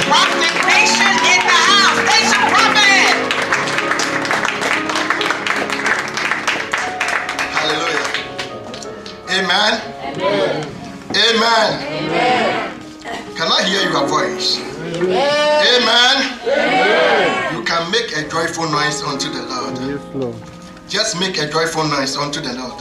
Prophet Nation in the house. Nation Prophet. Hallelujah. Amen. Amen. Amen. Can I hear your voice? Amen. You can make a joyful noise unto the Lord. Just make a joyful noise unto the Lord.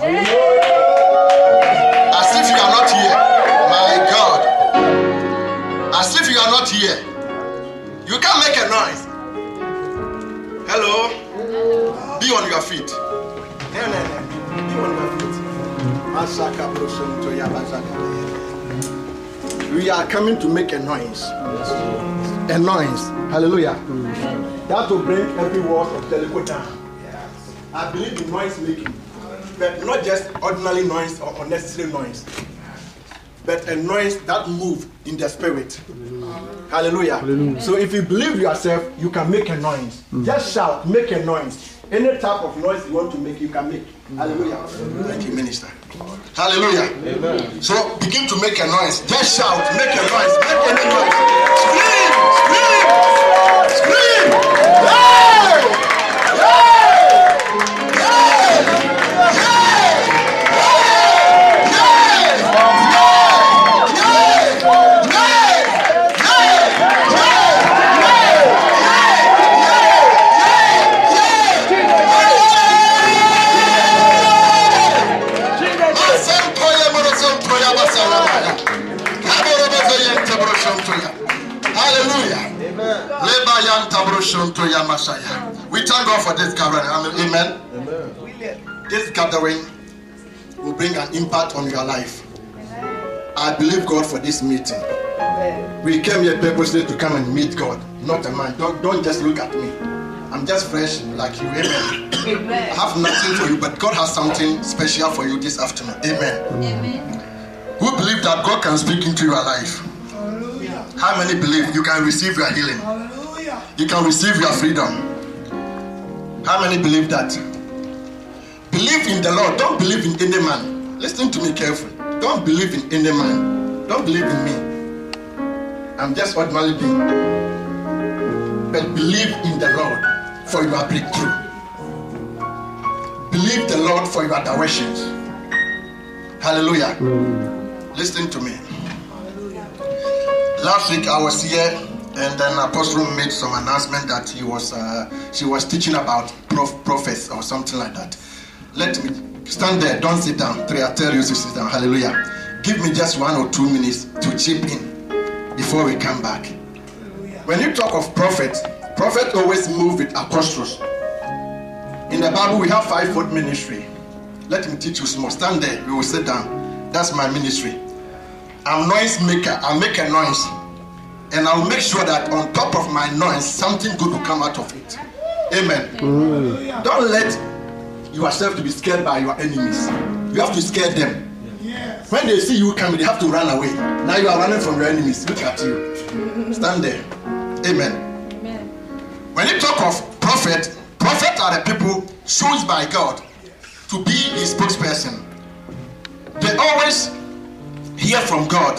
As if you are not here. My God. As if you are not here. You can't make a noise. Hello? Be on your feet. Be on your feet. We are coming to make a noise. A noise. Hallelujah. That will bring every word of Jericho down. I believe in noise making. But not just ordinary noise or unnecessary noise. But a noise that moves in the spirit. Hallelujah. So if you believe yourself, you can make a noise. Just shout, make a noise. Any type of noise you want to make, you can make. Hallelujah. Thank you, minister. Hallelujah. Amen. So begin to make a noise. Just shout, make a noise. Make any noise. Scream! Scream! Scream! Hey! Hallelujah. We thank God for this gathering. Amen. This gathering will bring an impact on your life. I believe God for this meeting. We came here purposely to come and meet God, not a man. Don't just look at me. I'm just fresh like you. Amen. I have nothing for you, but God has something special for you this afternoon. Amen. Who believe that God can speak into your life? How many believe you can receive your healing? You can receive your freedom. How many believe that? Believe in the Lord. Don't believe in any man. Listen to me carefully. Don't believe in any man. Don't believe in me. I'm just ordinary being. But believe in the Lord for your breakthrough. Believe the Lord for your directions. Hallelujah. Listen to me. Last week I was here, and then Apostle made some announcement that she was teaching about prophets or something like that. Let me stand there. Don't sit down. I tell you to sit down. Hallelujah. Give me just 1 or 2 minutes to chip in before we come back. When you talk of prophets always move with apostles. In the Bible we have 5-fold ministry. Let me teach you small. Stand there. We will sit down. That's my ministry. I'm noise maker. I make a noise, and I'll make sure that on top of my noise, something good will come out of it. Amen. Don't let yourself to be scared by your enemies. You have to scare them. When they see you coming, they have to run away. Now you are running from your enemies. Look at you. Stand there. Amen. When you talk of prophets are the people chosen by God to be his spokesperson. They always hear from God,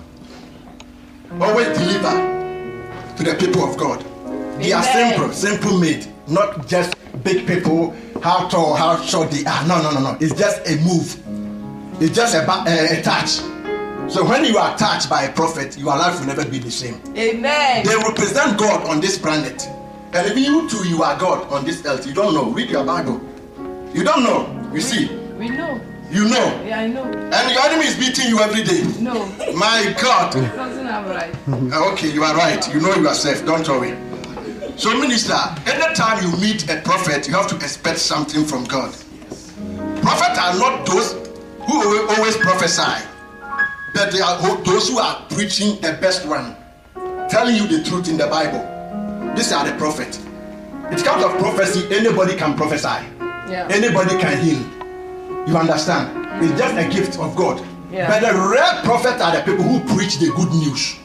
always deliver to the people of God. They are simple made, not just big people, how tall, how short they are. No. It's just a move. It's just a touch. So when you are touched by a prophet, your life will never be the same. Amen. They represent God on this planet. And if you too, you are God on this earth. You don't know. Read your Bible. You don't know. You see. We know. You know. Yeah, I know. And your enemy is beating you every day. No. My God. Something I'm right. Okay, you are right. You know yourself. Don't worry. So, minister, anytime you meet a prophet, you have to expect something from God. Prophets are not those who always prophesy, but they are those who are preaching the best one, telling you the truth in the Bible. These are the prophets. It's kind of prophecy. Anybody can prophesy. Yeah. Anybody can heal. You understand? It's just a gift of God. Yeah. But the real prophets are the people who preach the good news.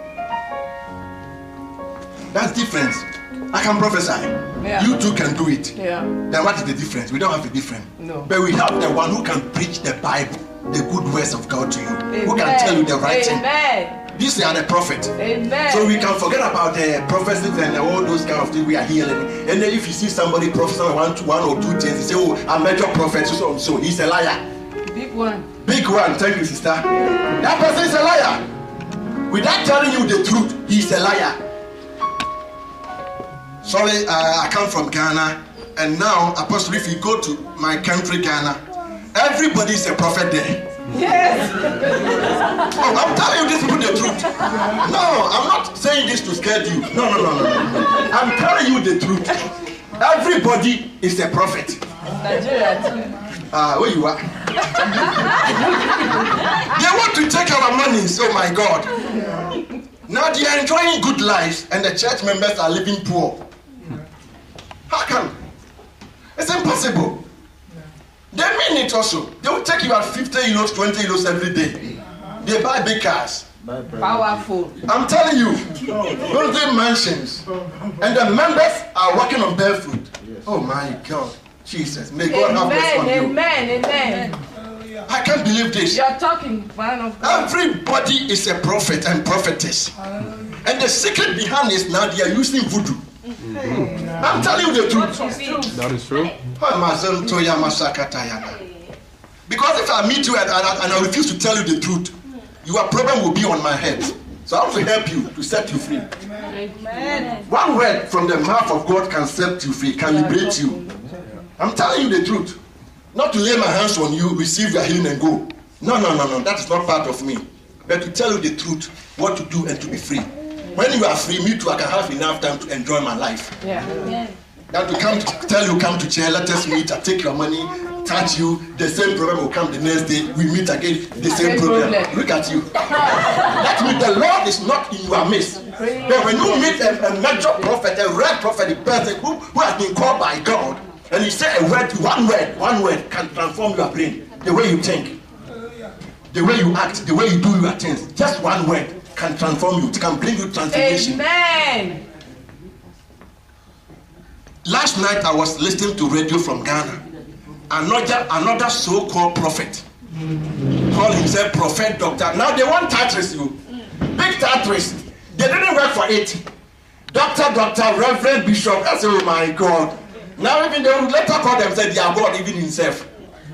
That's different. I can prophesy. Yeah. You too can do it. Yeah. Then what is the difference? We don't have a difference. No. But we have the one who can preach the Bible, the good words of God to you. Amen. Who can tell you the right thing. These are the prophets. Amen. So we can forget about the prophecies and all those kind of things we are hearing. And then if you see somebody prophesying one or two things, you say, oh, a major prophet, so he's a liar. Big one. Big one. Thank you, sister. That person is a liar. Without telling you the truth, he's a liar. Sorry, I come from Ghana. And now, Apostle, if you go to my country, Ghana, everybody is a prophet there. Yes. Oh, I'm telling you this people the truth. No, I'm not saying this to scare you. No. I'm telling you the truth. Everybody is a prophet. Nigeria too. Where you are? They want to take our money. Oh my God. Now they are enjoying good lives and the church members are living poor. How come? It's impossible. They mean it also. They will take you at 50 euros, 20 euros every day. They buy big cars. Powerful. I'm telling you, building mansions. And the members are working on barefoot. Oh my God. Jesus. May God have mercy on you. Amen. I can't believe this. You're talking, man of God. Everybody is a prophet and prophetess. And the secret behind is now they are using voodoo. I'm telling you the truth. That is true. Because if I meet you and I refuse to tell you the truth, your problem will be on my head. So I want to help you to set you free. Amen. One word from the mouth of God can set you free, can liberate you. I'm telling you the truth. Not to lay my hands on you, receive your healing and go. No. That is not part of me. But to tell you the truth, what to do and to be free. When you are free, me too, I can have enough time to enjoy my life. Yeah. Now to come to tell you, come to church, let us meet, I take your money, touch you, the same problem will come the next day, we meet again, the same problem. Look at you. That means the Lord is not in your midst. But when you meet a major prophet, a red prophet, a person who has been called by God, and he say a word, one word can transform your brain, the way you think, the way you act, the way you do your things. Just one word can transform you, it can bring you transformation. Amen. Last night I was listening to radio from Ghana. Another so-called prophet called himself Prophet Doctor. Now they want titles, you big titles. They didn't work for it. Doctor, Reverend, Bishop. I said, oh my God. Now even they will later call themselves their God, even himself.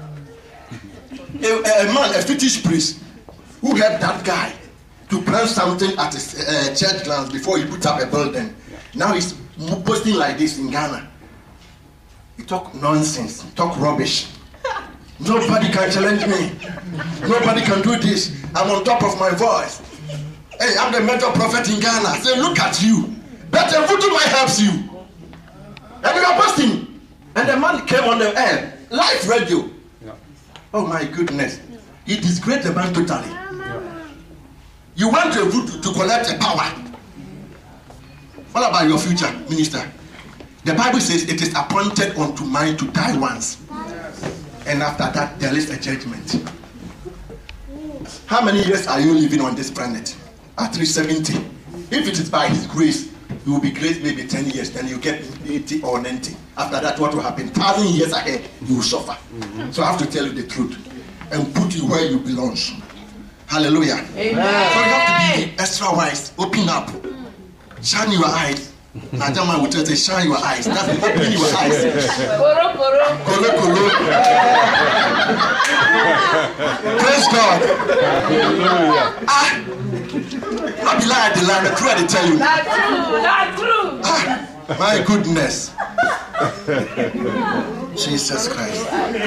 A man, a fetish priest, who helped that guy to plant something at his church grounds before he put up a building. Now he's posting like this in Ghana. He talk nonsense, talk rubbish. Nobody can challenge me. Nobody can do this. I'm on top of my voice. Hey, I'm the major prophet in Ghana. Say, look at you. Better voodoo might help you. And you are posting. And the man came on the air, live radio. Yeah. Oh my goodness. He disgraced the man totally. Yeah. You went to voodoo to collect a power. What about your future, minister? The Bible says it is appointed unto man to die once. And after that, there is a judgment. How many years are you living on this planet? At 370. If it is by his grace, you will be great maybe 10 years, then you get 80 or 90. After that, what will happen? 1,000 years ahead, you will suffer. So I have to tell you the truth and put you where you belong. Hallelujah. Amen. So you have to be extra wise. Open up. Shine your eyes. Najama will say, shine your eyes. That's open your eyes. Koro. Kolo. Praise God. Not be lie, the lie, the truth I tell you. Not true. My goodness. Jesus Christ.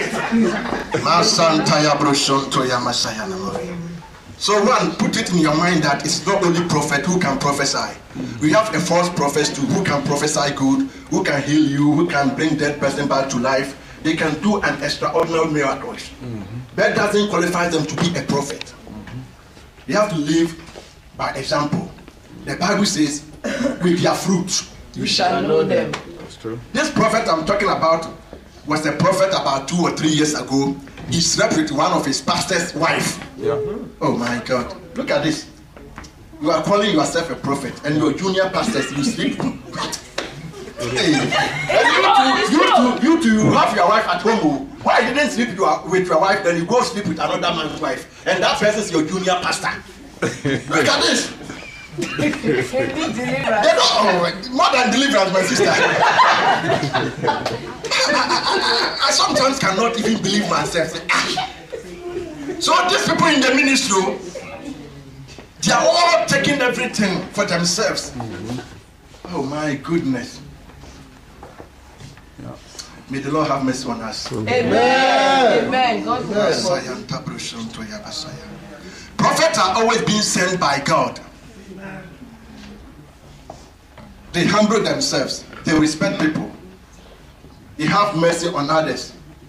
So one, put it in your mind that it's not only prophet who can prophesy. We have a false prophet too who can prophesy good, who can heal you, who can bring dead person back to life. They can do an extraordinary miracle. That doesn't qualify them to be a prophet. They have to live by example. The Bible says, with their fruits you shall know them. That's true. This prophet I'm talking about was a prophet about 2 or 3 years ago. He slept with one of his pastor's wife. Yeah. Oh my God. Look at this. You are calling yourself a prophet and your junior pastors, you sleep. Hey. And you two have your wife at home. Why you didn't sleep with your wife, then you go sleep with another man's wife. And that person is your junior pastor. Look at this. They need deliverance. They don't, more than deliverance, my sister. I sometimes cannot even believe myself. So these people in the ministry, they are all taking everything for themselves. Oh my goodness. May the Lord have mercy on us. Amen. Amen. God bless us. Prophets are always being sent by God. They humble themselves. They respect people. They have mercy on others.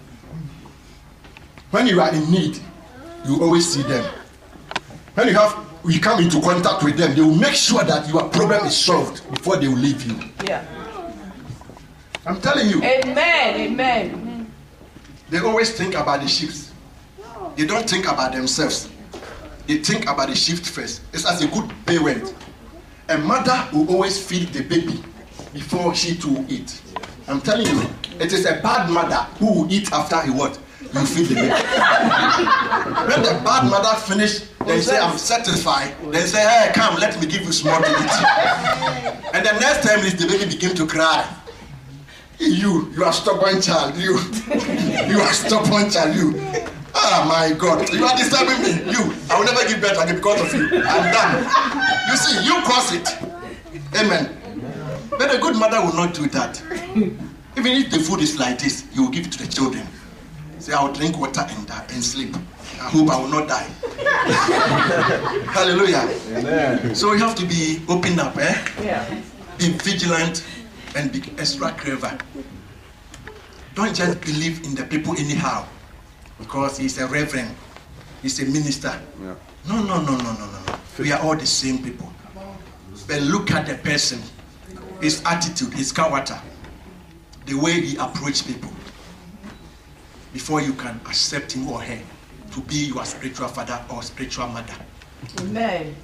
When you are in need, you always see them. When you come into contact with them, they will make sure that your problem is solved before they will leave you. Yeah. I'm telling you. Amen. Amen. They always think about the sheep. They don't think about themselves. They think about the sheep first. It's as a good parent. A mother will always feed the baby before she too eat. I'm telling you, it is a bad mother who will eat after he what? You feed the baby. When the bad mother finish, they say, I'm satisfied. They say, hey, come, let me give you small to eat. And the next time is the baby begin to cry. You are stubborn child. You are stubborn child. You. Oh my God, you are disturbing me. I will never give birth again because of you. I'm done. You see, you cause it. Amen. But a good mother will not do that. Even if the food is like this, you will give it to the children. Say, I will drink water and sleep. I hope I will not die. Hallelujah. Amen. So you have to be open up, Yeah. Be vigilant and be extra clever. Don't just believe in the people anyhow. Because he's a reverend, he's a minister. Yeah. No. We are all the same people. But look at the person, his attitude, his character, the way he approaches people, before you can accept him or her to be your spiritual father or spiritual mother. Amen.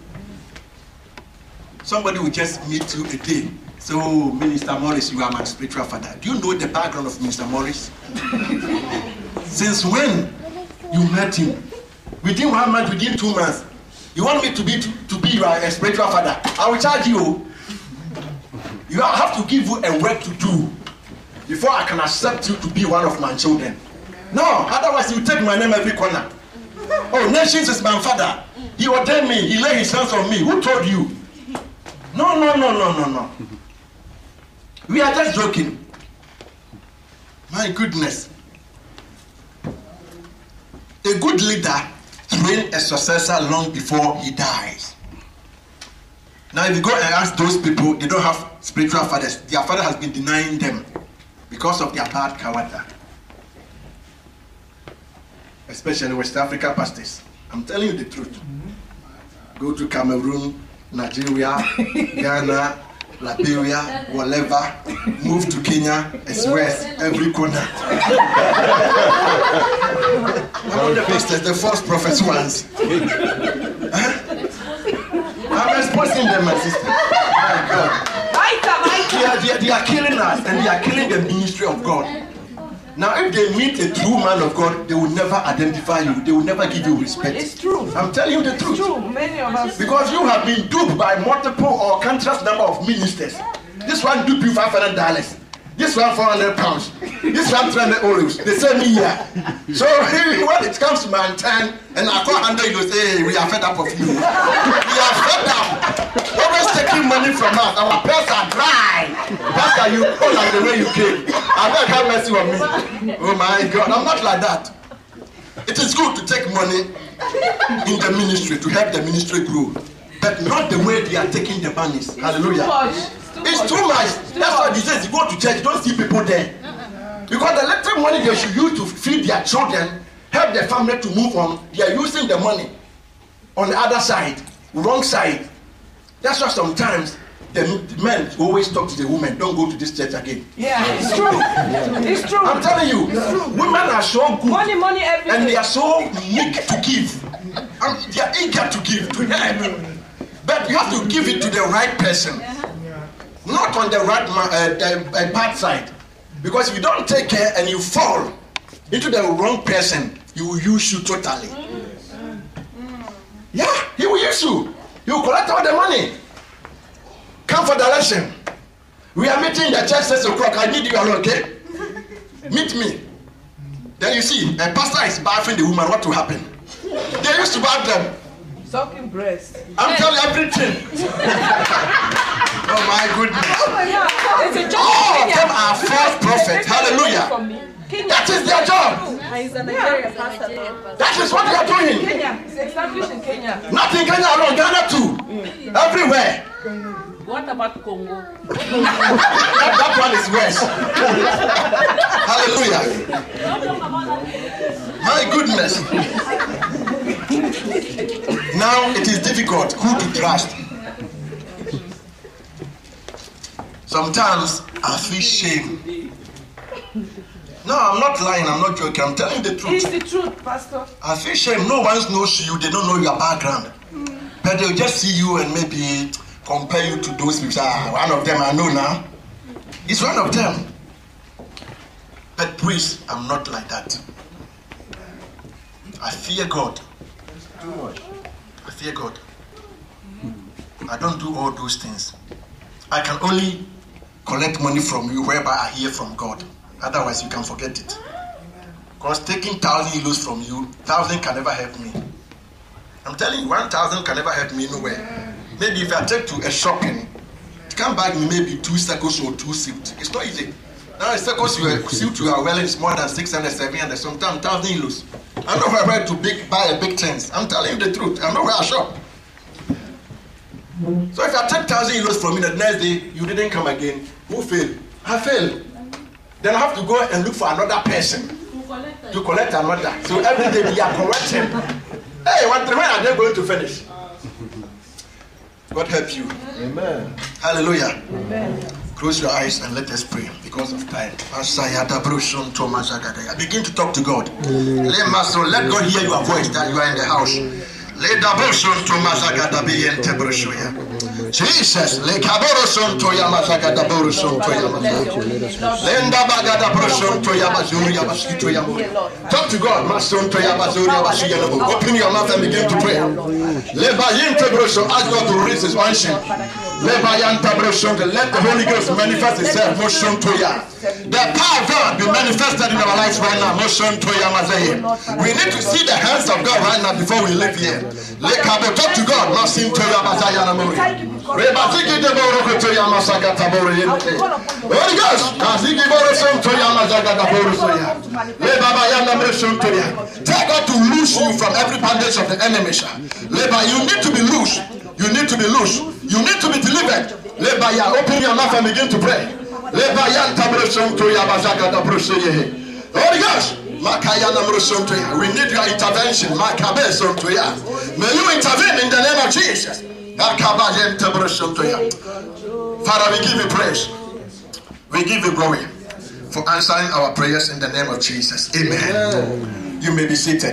Somebody will just meet you a day. So, Minister Morris, you are my spiritual father. Do you know the background of Minister Morris? Since when you met him? Within 1 month, within 2 months, you want me to be your spiritual father? I will charge you. You have to give you a work to do before I can accept you to be one of my children. No, otherwise you take my name every corner. Oh, Nations is my father. He ordained me. He laid his hands on me. Who told you? No. We are just joking. My goodness. A good leader trains a successor long before he dies. Now, if you go and ask those people, they don't have spiritual fathers. Their father has been denying them because of their bad character. Especially West Africa pastors. I'm telling you the truth. Go to Cameroon, Nigeria, Ghana, Liberia, whatever. Move to Kenya, it's west, every corner. Among the pastors, the false prophets ones. I'm exposing them, my sister. My God. They are killing us, and they are killing the ministry of God. Now, if they meet a true man of God, they will never identify you. They will never give you respect. It's true. I'm telling you the truth. It's true. Many of us. Because you have been duped by multiple or countless number of ministers. This one duped you $500. This one £400. This one 300 euros. The same year. So when it comes to my turn, and I call 100, you say, hey, we are fed up of you. We are fed up. Always taking money from us. Our purse are dry. Pastor, you go like the way you came. I beg have mercy on me. Oh my God, I'm not like that. It is good to take money in the ministry to help the ministry grow, but not the way they are taking the monies. Hallelujah. It's too much. That's why he says you go to church, you don't see people there. Because the little money they should use to feed their children, help their family to move on, they are using the money on the other side, wrong side. That's why sometimes the men always talk to the women, don't go to this church again. Yeah, it's true. It's true. I'm telling you, women are so good. Money, everything. And they are so meek to give. And they are eager to give, to help. But you have to give it to the right person. Not on the right bad side. Because if you don't take care and you fall into the wrong person, he will use you totally. Yeah, he will use you. He will collect all the money. Come for direction. We are meeting in the church 6 o'clock. I need you alone, okay? Meet me. Then you see, a pastor is bathing the woman. What will happen? They used to bath them. Sucking breast. I'm telling you everything. Oh my goodness. It's a job. All of them are false prophets. Hallelujah. That is their job. That is what they are doing. Kenya. It's established in Kenya. Not in Kenya alone, Ghana too. Everywhere. What about Congo? That one is worse. Hallelujah. My goodness. Now it is difficult who to trust. Sometimes I feel shame. No, I'm not lying, I'm not joking, I'm telling the truth. It's the truth, Pastor. I feel shame. No one knows you, they don't know your background. But they'll just see you and maybe compare you to those people. One of them I know now. It's one of them. But please, I'm not like that. I fear God. I fear God. I don't do all those things. I can only collect money from you whereby I hear from God. Otherwise, you can forget it. Because taking 1,000 euros from you, 1,000 can never help me. I'm telling you, 1,000 can never help me nowhere. Maybe if I take to a shopping, it can buy me maybe 2 circles or 2 suits. It's not easy. Now, a circles suit you are wearing is more than 600, 700, sometimes 1,000 euros. I know where I went to buy a big things. I'm telling you the truth. I know where I shop. So if I take 1,000 euros from you, the next day you didn't come again, who failed? I failed. Then I have to go and look for another person to collect another. So every day we are collecting. Hey, when are they going to finish? God help you. Amen. Hallelujah. Amen. Close your eyes and let us pray because of time. Begin to talk to God. Let God hear your voice that you are in the house. Jesus, le kaboro son to yamazaka da boro son to yamazaka. Lenda bagada broson to yamazuri yamashito yamu. Talk to God, mason to yamazuri yamashiyano. Open your mouth and begin to pray. Leba yente broson, ask God to release His unction. Leba yanta broson, let the Holy Ghost manifest itself. Motion to ya. The power of God be manifested in our lives right now. Motion to yamazaya. We need to see the hands of God right now before we leave here. Le kabo, talk to God, mason to yamazaya namori. Holy Ghost, tell God to loose you from every bondage of the enemy. You need to be loose. You need to be loose. You need to be delivered. Open your mouth and begin to pray. Holy Ghost, we need your intervention. May you intervene in the name of Jesus. Father, we give you praise. We give you glory for answering our prayers in the name of Jesus. Amen. You may be seated.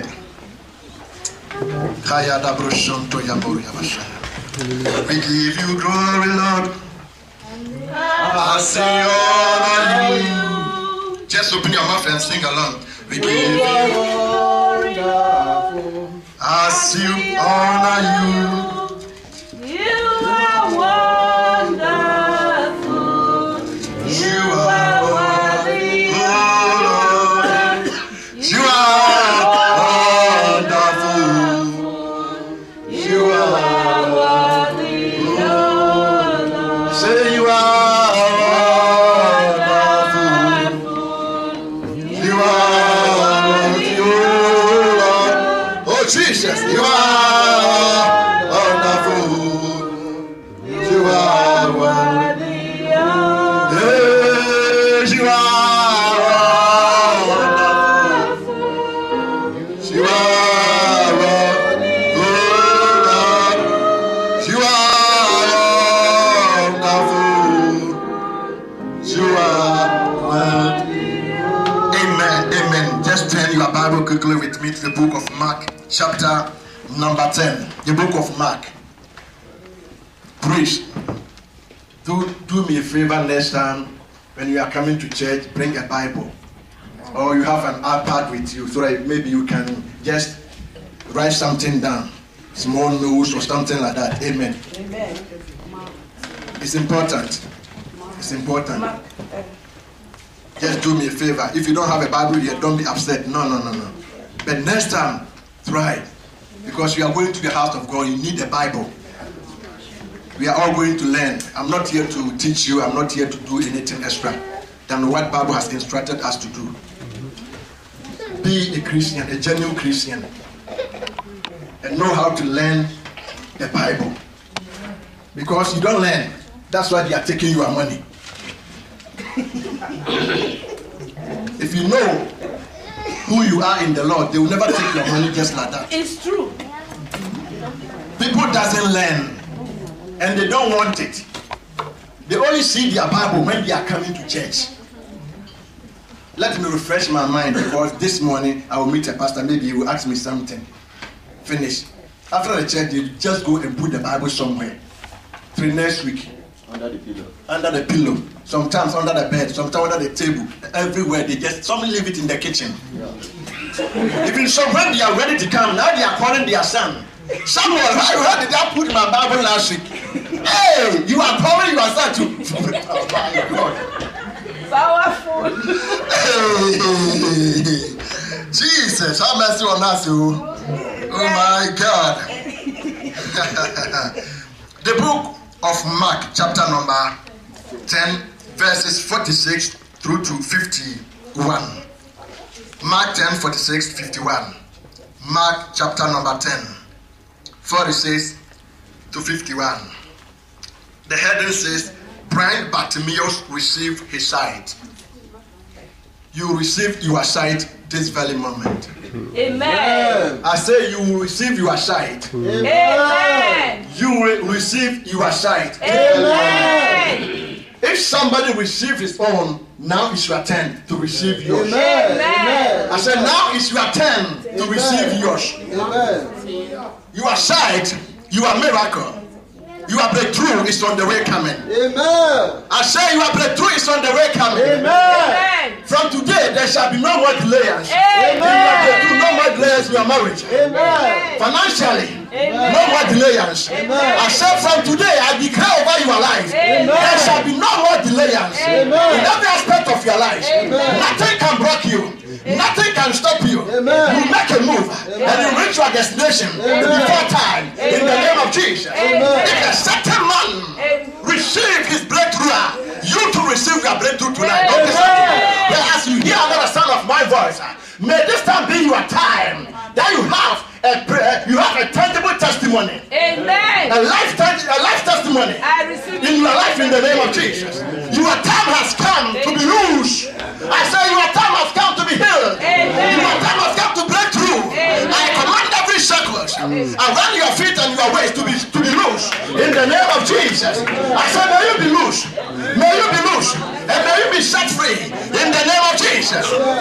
We give you glory, Lord. I see all you. Just open your mouth and sing along. We give you glory, Lord. As you honor you. You are wonderful. You are worthy. Oh Lord, you are wonderful. You are worthy. Oh Lord, say you are wonderful. You are worthy. Oh Lord, oh Jesus, you are. Quickly with me to the book of Mark, chapter number 10. The book of Mark. Please, do me a favor next time when you are coming to church, bring a Bible. Or you have an iPad with you so that maybe you can just write something down small nose or something like that. Amen. Amen. It's important. It's important. Just do me a favor. If you don't have a Bible here, don't be upset. No. But next time, try. Because you are going to the house of God, you need a Bible. We are all going to learn. I'm not here to teach you. I'm not here to do anything extra than what Bible has instructed us to do. Be a Christian, a genuine Christian, and know how to learn the Bible. Because you don't learn, that's why they are taking your money. If you know who you are in the Lord, they will never take your money just like that. It's true. People doesn't learn, and they don't want it. They only see their Bible when they are coming to church. Let me refresh my mind, because this morning I will meet a pastor. Maybe he will ask me something. Finish. After the church, you just go and put the Bible somewhere. Till next week. Under the pillow. Under the pillow. Sometimes under the bed. Sometimes under the table. Everywhere. Some leave it in the kitchen. Yeah. Even so, when they are ready to come, now they are calling their son. Samuel, where did I put my Bible last week? Hey, you are calling your son to. Oh my God. Powerful. Hey, Jesus, have mercy on us, oh my God. The book of Mark, chapter number 10, verses 46 through to 51. Mark 10, 46, 51. Mark chapter number 10, 46 to 51. The heading says, Blind Bartimaeus received his sight. You received your sight this very moment. Amen. I say you will receive your sight. Amen. You will receive your sight. Amen. If somebody receives his own, now it's your turn to receive yours. Amen. I said now it's your turn to receive yours. Amen. Your sight, your miracle, your breakthrough is on the way coming. Amen. I say your breakthrough is on the way coming. Amen. From today, there shall be no more delays. Amen. No more delays in your marriage. Amen. Financially, Amen. no more delays. Amen. I said from today, I declare over your life, Amen. there shall be no more delays. Amen. In every aspect of your life. Amen. Nothing can block you. Nothing can stop you. Amen. You make a move and you reach your destination before time. In the name of Jesus. Amen. If a certain man receive his breakthrough, you to receive your breakthrough tonight. Amen. Okay, something. But as you hear another sound of my voice, may this time be your time that you have a tangible testimony. Amen. A life testimony I receive in your life in the name of Jesus. Your time has come to be loose. I say your time has come to be healed. Amen. Your time has come to break through. Amen. I command every circles around your feet and your waist to be loose in the name of Jesus. I say may you be loose. May you be loose. And may you be set free in the name of Jesus.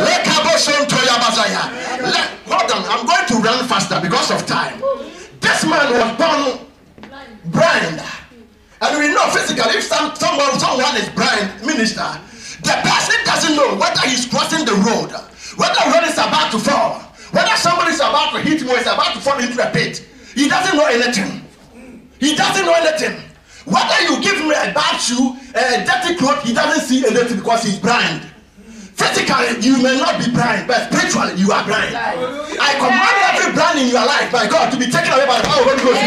Hold on, I'm going to run faster because of time. This man was born blind. And we know physically if someone is blind, minister, the person doesn't know whether he's crossing the road, whether the road is about to fall, whether somebody is about to hit him or is about to fall into a pit. He doesn't know anything. He doesn't know anything. Whether you give him a bad shoe, a dirty cloth, he doesn't see anything because he's blind. Physically, you may not be blind, but spiritually, you are blind. I command every blind in your life, by God, to be taken away by the power of the Holy Ghost.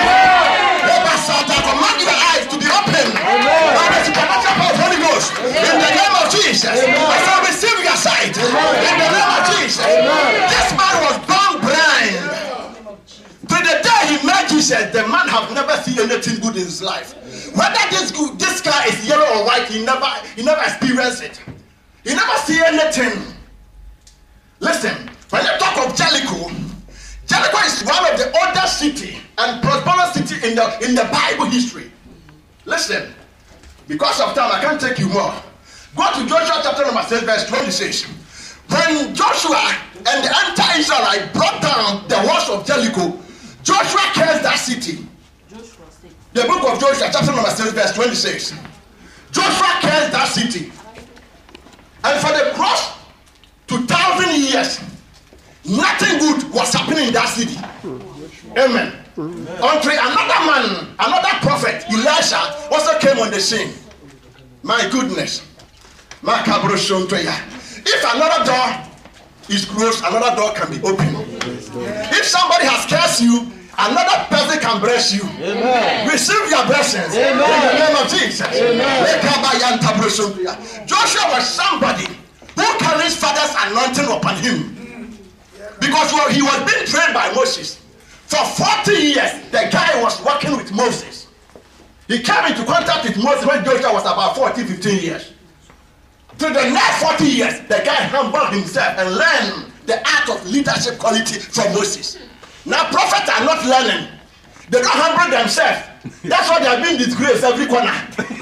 I command your eyes to be open by the supernatural power of the Holy Ghost. In the name of Jesus, I shall receive your sight. In the name of Jesus, this man was born blind. To the day he met Jesus, the man have never seen anything good in his life. Whether this car is yellow or white, he never experienced it. You never see anything. Listen, when you talk of Jericho, Jericho is one of the oldest city and prosperous city in the Bible history. Listen, because of time, I can't take you more. Go to Joshua chapter number 6, verse 26. When Joshua and the entire Israelite brought down the walls of Jericho, Joshua cursed that city. The book of Joshua chapter number 6, verse 26. Joshua cursed that city. And for the cross to 1,000 years, nothing good was happening in that city. Amen. Until another man, another prophet, Elisha, also came on the scene. My goodness. If another door is closed, another door can be opened. If somebody has cursed you, another person can bless you. Amen. Receive your blessings. Amen. In the name of Jesus. Amen. Joshua was somebody who carried his father's anointing upon him. Because he was being trained by Moses. For 40 years, the guy was working with Moses. He came into contact with Moses when Joshua was about 14, 15 years. To the next 40 years, the guy humbled himself and learned the art of leadership quality from Moses. Now, prophets are not learning. They don't humble themselves. That's why they are being disgraced every corner.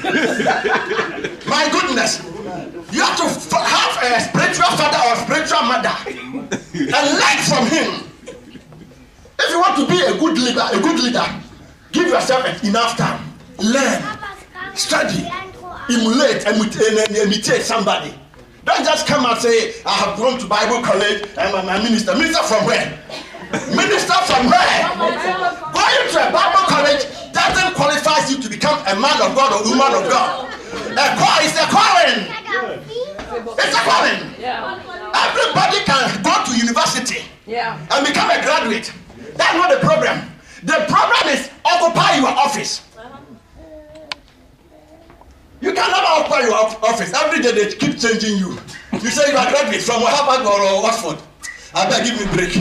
My goodness. You have to have a spiritual father or spiritual mother and learn from him. If you want to be a good leader, give yourself enough time. Learn, study, emulate, and imitate somebody. Don't just come and say, I have gone to Bible college and I'm a minister. Minister from where? Minister from where? Going to a Bible college doesn't qualify you to become a man of God or woman of God. A call is a calling. It's a calling. Everybody can go to university and become a graduate. That's not the problem. The problem is occupy your office. You can never occupy your office. Every day they keep changing you. You say you are graduate from Harvard or Oxford. I beg, give me a break.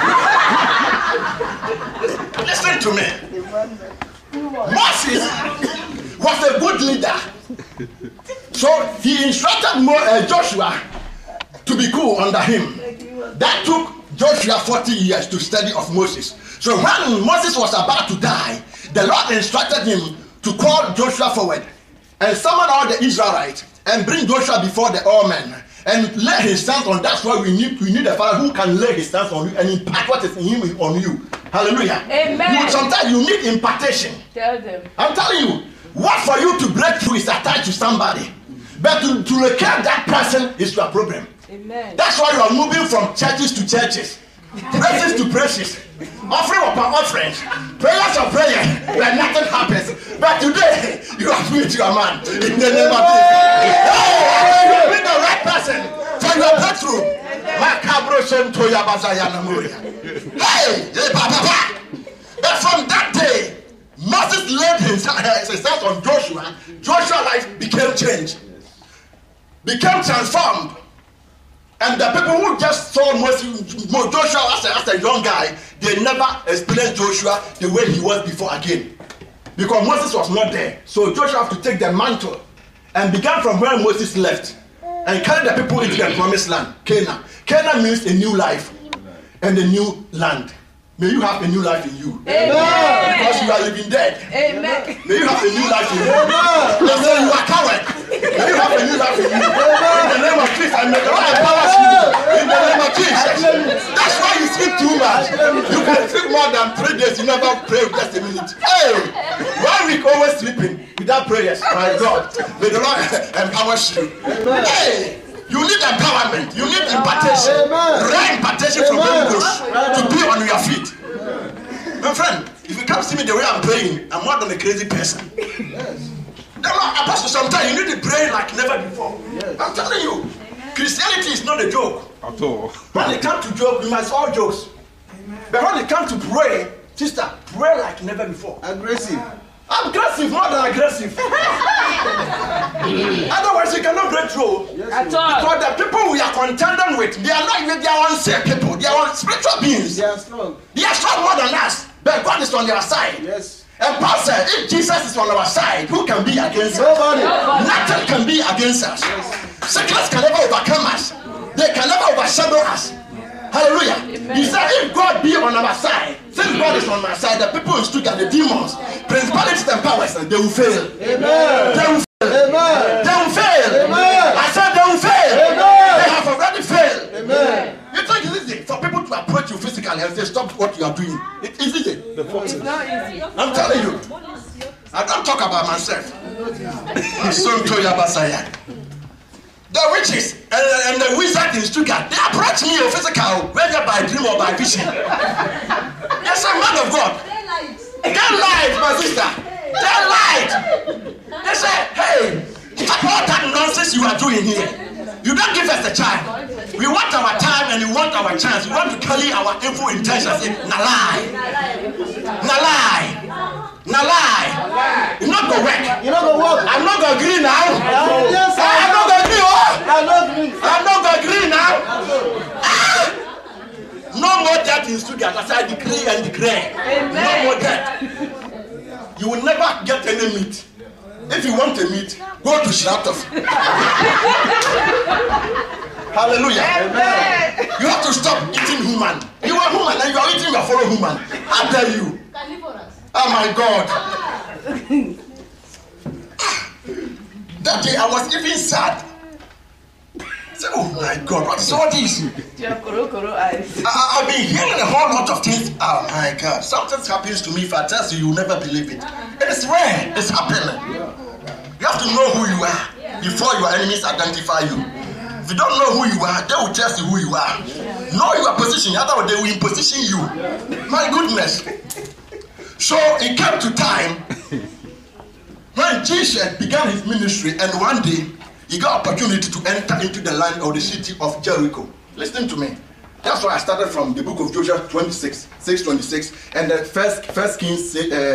Listen to me. Moses was a good leader. So he instructed Joshua to be cool under him. That took Joshua 40 years to study of Moses. So when Moses was about to die, the Lord instructed him to call Joshua forward and summon all the Israelites and bring Joshua before the all men and lay his hands on. That's why we need a father who can lay his hands on you and impart what is in him on you. Hallelujah. Amen. Sometimes you need impartation. Tell them. I'm telling you, what for you to break through is attached to somebody. But to locate that person is your problem. Amen. That's why you are moving from churches to churches, praises to praises, offering upon offerings, prayers of prayer, where nothing happens. But today, you are with your man in the name of Jesus. Hey, you bring the right person for your breakthrough. Hey, but from that day, Moses laid his hands on Joshua. Joshua's life became changed, became transformed. And the people who just saw Joshua as a young guy, they never experienced Joshua the way he was before again. Because Moses was not there. So Joshua had to take the mantle and began from where Moses left and carry the people into the promised land, Canaan. Canaan means a new life and a new land. May you have a new life in you. Amen. Because you are living dead. Amen. May you have a new life in you. They say you are coward. May you have a new life in you. In the name of Jesus, and may the Lord empower you. In the name of Jesus. That's why you sleep too much. You can sleep more than 3 days. You never pray just a minute. Hey, 1 week always sleeping without prayers. My God, may the Lord empower you. Hey. You need empowerment. You need impartation. Right impartation from Holy Ghost to be on your feet. My friend, if you come see me the way I'm praying, I'm more than a crazy person. Apostle, sometimes you need to pray like never before. I'm telling you, Christianity is not a joke. At all. When it comes to joke, we must all jokes. But when it comes to pray, sister, pray like never before. Aggressive. I'm aggressive, more than aggressive. Otherwise, you cannot break through. At all. Because the people we are contending with, they are not even their own saved people. They are spiritual beings. They are strong. They are strong more than us. But God is on their side. Yes. And Paul said, if Jesus is on our side, who can be against us? Nobody. Nothing can be against us. Sickness can never overcome us. They can never overshadow us. Hallelujah. He said, if God be on our side, since God is on my side, the people in Stuttgart, the demons, principalities and powers, they will fail. Amen. They will fail. Amen. They will fail. Amen. I said they will fail. Amen. They have already failed. Amen. You think it's easy for people to approach you physically and say, stop what you are doing? It is easy. It's not easy. I'm telling you. I don't talk about myself. The witches and the wizard in Stuttgart, they approach me physical, whether by dream or by vision. Yes, I'm man of God. Get light, my sister. Get light. They say, hey, all that nonsense you are doing here, you don't give us the time. We want our time and we want our chance. We want to carry our evil intentions in. Na lie. Na lie. Na lie. It's not going to work. You not gonna work. I'm not going to agree now. Yes, sir. I'm not going to agree. I'm not agree. I'm not going to agree now. No more death in studio. As I decree and declare. No more death. You will never get any meat. If you want a meat, go to Shratov. Hallelujah. Amen. You have to stop eating human. You are human and you are eating your fellow human. I tell you. Oh my God. That day I was even sad. I said, oh my God, what is all this? I've been hearing a whole lot of things. Oh my God, something happens to me. If I tell you, you'll never believe it. It is rare. It's happening. You have to know who you are before your enemies identify you. If you don't know who you are, they will tell you who you are. Know your position, otherwise they will imposition you. My goodness. So it came to time when Jesus began his ministry, and one day he got opportunity to enter into the land of the city of Jericho. Listen to me. That's why I started from the book of Joshua 6:26, and the first Kings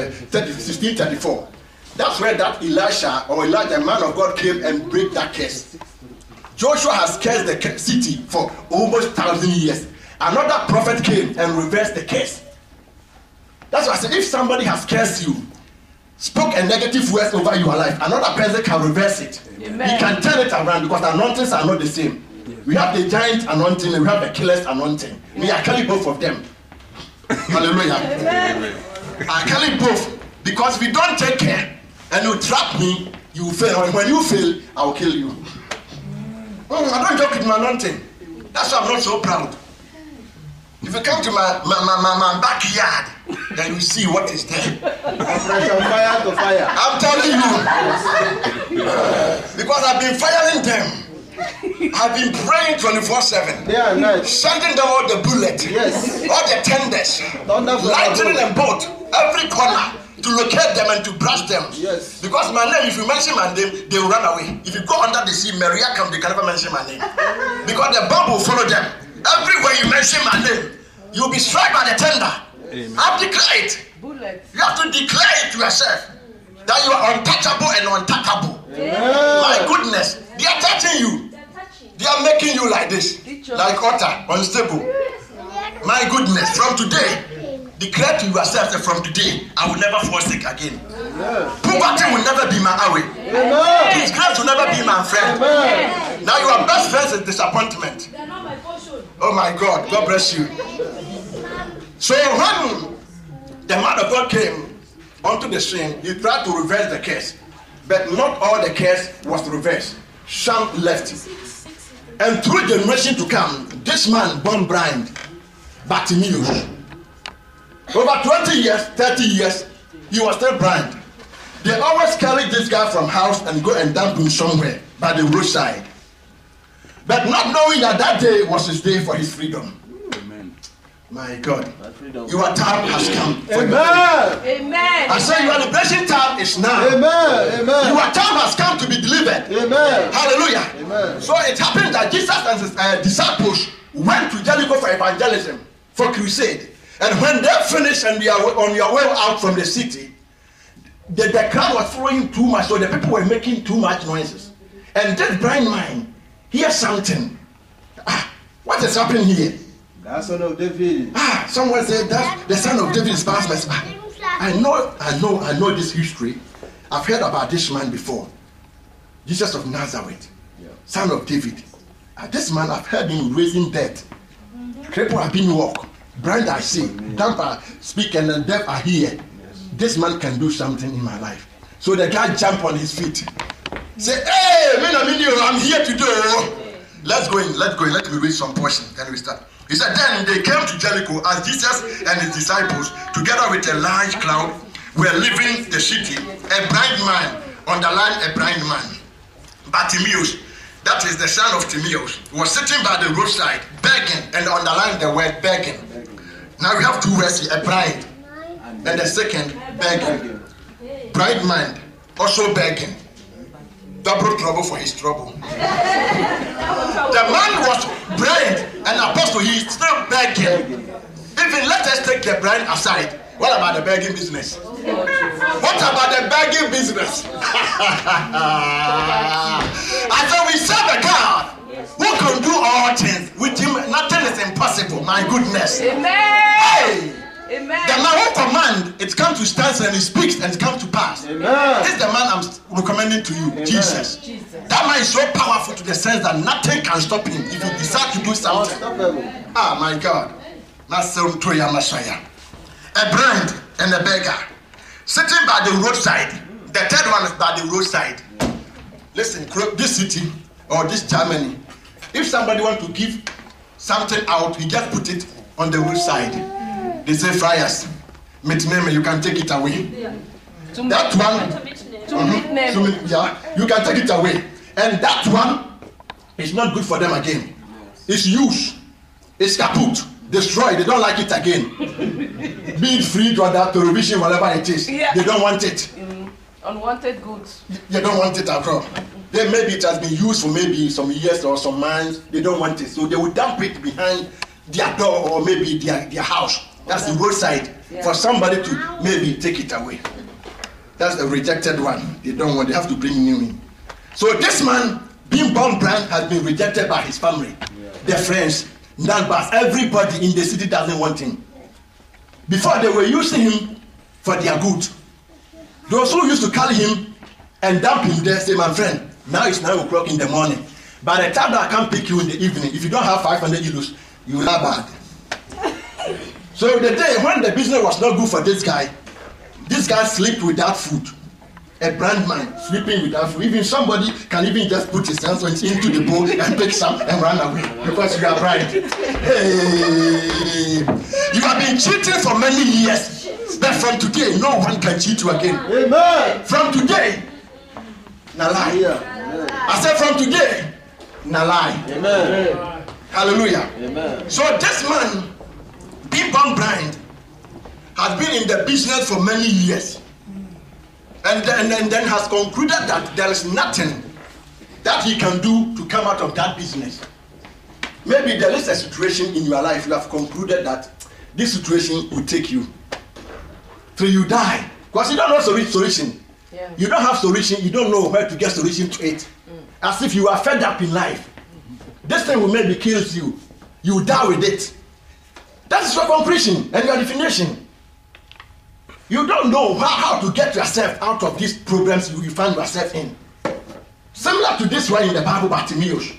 16:34. That's where that Elijah, man of God, came and break that curse. Joshua has cursed the city for almost 1,000 years. Another prophet came and reversed the curse. That's why I said, if somebody has cursed you, spoke a negative word over your life, another person can reverse it. Amen. He can turn it around because anointings are not the same. We have the giant anointing and we have the killer's anointing. We are carrying both of them. Hallelujah. Amen. I carry both because if you don't take care and you trap me, you will fail. And when you fail, I will kill you. I don't joke with my anointing. That's why I'm not so proud. If you come to my backyard, then you see what is there. From fire to fire. I'm telling you. Because I've been firing them. I've been praying 24/7. Yeah, nice. Sending them all the bullets. Yes. All the tenders. Lightning them both. Every corner. To locate them and to brush them. Yes. Because my name, if you mention my name, they will run away. If you go under the sea, Maria come, they can never mention my name. Because the bomb will follow them. Everywhere you mention my name, you'll be struck by the tender. Amen. I've declared it. You have to declare it to yourself that you are untouchable and untouchable. Amen. My goodness, they are touching you. They are making you like this, like otter, unstable. My goodness, from today, declare to yourself that from today, I will never fall sick again. Poverty will never be my ally. Disgrace will never be my friend. Amen. Now your best friend is disappointment. Oh my God, God bless you. So when the man of God came onto the scene, he tried to reverse the curse. But not all the curse was reversed. Some left. And through generation to come, this man born blind, Bartimaeus. Over 20 years, 30 years, he was still blind. They always carry this guy from house and go and dump him somewhere by the roadside. But not knowing that that day was his day for his freedom. Amen. My God, your time has come. Amen. Amen. I say your liberation time is now. Amen. Amen. Your time has come to be delivered. Amen. Hallelujah. Amen. So it happened that Jesus and his disciples went to Jericho for evangelism, for crusade. And when they finished and they are on your way out from the city, the crowd was flowing too much, so the people were making too much noises. And this blind man hears something. What is happening here? That's son of David. Someone said that the son of David is past. I know this history. I've heard about this man before. Jesus of Nazareth, son of David. This man, I've heard him raising dead. Cripple have been walk. Blind I see, dumb I speak, and the deaf I hear. This man can do something in my life. So the guy jumped on his feet. Say, hey, I'm here to do. Let's go in. Let me read some portion. Then we start. He said, then they came to Jericho as Jesus and his disciples, together with a large crowd, were leaving the city. A blind man, underlined a blind man, Bartimaeus, that is the son of Timaeus, was sitting by the roadside, begging, and underlined the word begging. Now we have two words here, a blind And the second, begging. Blind man, also begging. Double trouble for his trouble. The man was blind and apostle, he is still begging. Even let us take the blind aside. What about the begging business? What about the begging business? I said we serve a God who can do all things. With him, nothing is impossible. My goodness. Amen. Hey! Amen. The man who command, it comes to stand and he speaks and it comes to pass. Amen. This is the man I'm recommending to you, Jesus. That man is so powerful to the sense that nothing can stop him if you decide to do something. Ah, my God. A blind and a beggar sitting by the roadside. The third one is by the roadside. Listen, this city or this Germany, if somebody wants to give something out, he just put it on the roadside. They say, friars, you can take it away. Yeah. That one, yeah, you can take it away. And that one is not good for them again. It's used, it's kaput, destroyed. They don't like it again. Be it free or that television, whatever it is, yeah. They don't want it. Unwanted goods. They don't want it at all. Then maybe it has been used for maybe some years or some months. They don't want it, so they will dump it behind their door or maybe their house. That's the roadside for somebody to maybe take it away. That's the rejected one. They don't want. They have to bring new in. So this man, being born blind, has been rejected by his family, their friends, neighbors. Everybody in the city doesn't want him. Before they were using him for their good. Those who used to carry him and dump him there say, my friend, now it's 9 o'clock in the morning. By the time that I come pick you in the evening, if you don't have 500 euros, you will have bad. So the day when the business was not good for this guy slept without food. A blind man sleeping without food. Even somebody can even just put his hands into the bowl and pick some and run away because you are blind. Hey, you have been cheating for many years, but from today no one can cheat you again. Amen. From today, na lie. I said from today, na lie. Amen. Hallelujah. Amen. So this man, being born blind, has been in the business for many years, and then has concluded that there is nothing that he can do to come out of that business. Maybe there is a situation in your life you have concluded that this situation will take you till you die, because you don't know solution. Yeah. You don't have solution. You don't know where to get solution to it. As if you are fed up in life. This thing will maybe kill you. You will die with it. That is your conclusion and your definition. You don't know how to get yourself out of these problems you find yourself in. Similar to this one in the Bible, Bartimaeus.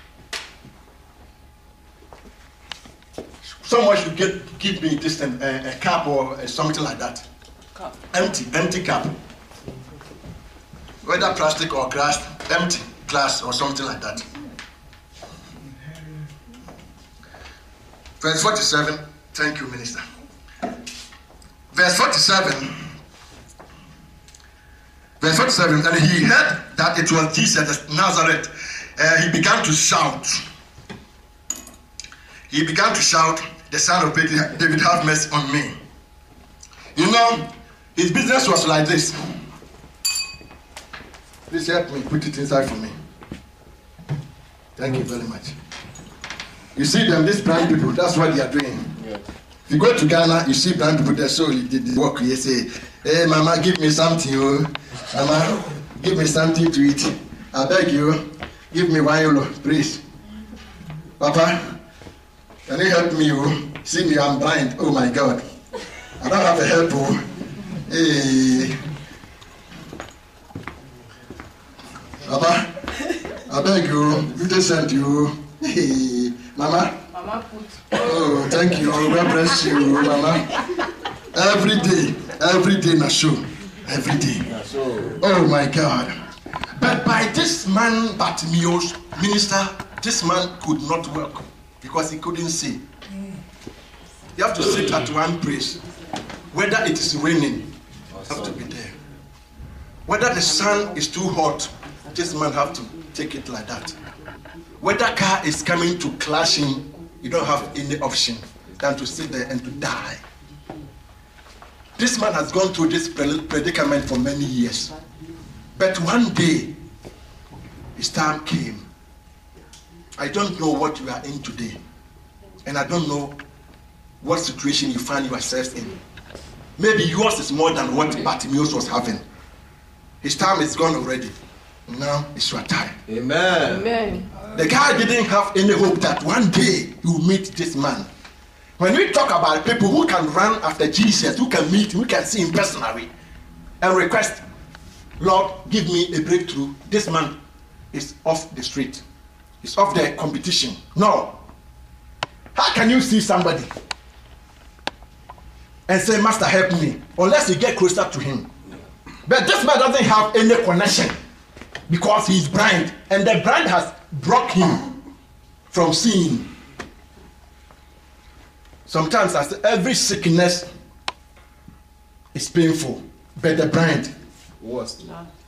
Someone should give me this a cup or something like that. Cup. Empty cup. Whether plastic or glass, empty glass or something like that. Verse 47. Thank you, Minister. Verse 47. Verse 47. And he heard that it was Jesus of Nazareth. He began to shout. He began to shout, the son of David, have mercy on me. You know, his business was like this. Please help me, put it inside for me. Thank you very much. You see them, these blind people, that's what they are doing. Yeah. If you go to Ghana, you see blind people, they so they work, you say, hey mama, give me something, oh. Mama, give me something to eat. I beg you, give me €1, please. Papa, can you help me, oh? See me, I'm blind, oh my God. I don't have a help, oh. Hey. Papa, I beg you, 50 cents, you. Hey, Mama. Mama put. Oh, thank you. God bless you, Mama. Every day, na show. Every day. Oh my God. But by this man, Bartimaeus, minister, this man could not work because he couldn't see. You have to sit at one place. Whether it is raining, you have to be there. Whether the sun is too hot, this man have to take it like that. Whether car is coming to clashing, you don't have any option than to sit there and to die. This man has gone through this predicament for many years. But one day, his time came. I don't know what you are in today. And I don't know what situation you find yourself in. Maybe yours is more than what Bartimaeus was having. His time is gone already. Now it's your time. Amen. Amen. The guy didn't have any hope that one day he will meet this man. When we talk about people who can run after Jesus, who can meet him, who can see him personally, and request, Lord, give me a breakthrough, this man is off the street. He's off the competition. No. How can you see somebody and say, Master, help me, unless you get closer to him? But this man doesn't have any connection because he's blind, and the blind has blocked him from seeing. Sometimes I say every sickness is painful, but the blind Worst.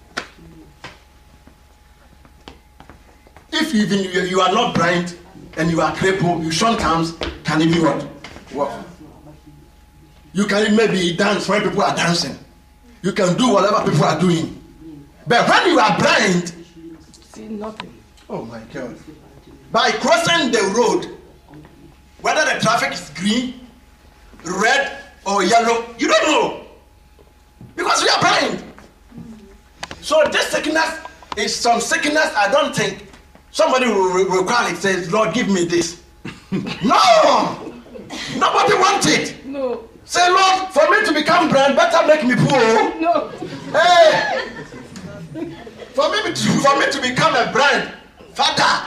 If even you are not blind and you are crippled, you sometimes can even what? You can maybe dance when people are dancing. You can do whatever people are doing. But when you are blind, See nothing. oh my God, by crossing the road, whether the traffic is green, red, or yellow, you don't know. Because you are blind. So this sickness is some sickness I don't think somebody will require it, says, Lord, give me this. No! Nobody wants it. No. Say, Lord, for me to become blind, better make me poor. No. Hey! For me to become a blind, Father,